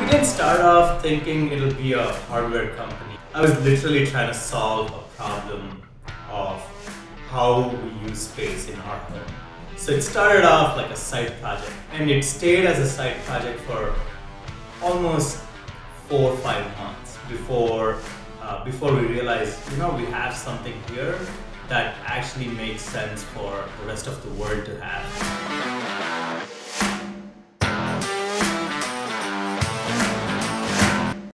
We didn't start off thinking it'll be a hardware company. I was literally trying to solve a problem of how we use space in our home. So it started off like a side project, and it stayed as a side project for almost 4 or 5 months before we realized, we have something here that actually makes sense for the rest of the world to have.